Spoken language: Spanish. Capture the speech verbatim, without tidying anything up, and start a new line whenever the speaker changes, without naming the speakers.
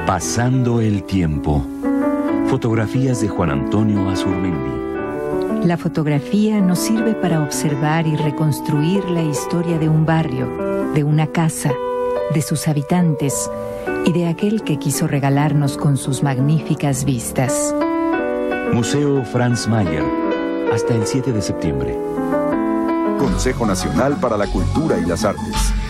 Pasando el tiempo. Fotografías de Juan Antonio Azurmendi.
La fotografía nos sirve para observar y reconstruir la historia de un barrio, de una casa, de sus habitantes y de aquel que quiso regalarnos con sus magníficas vistas.
Museo Franz Mayer, hasta el siete de septiembre.
Consejo Nacional para la Cultura y las Artes.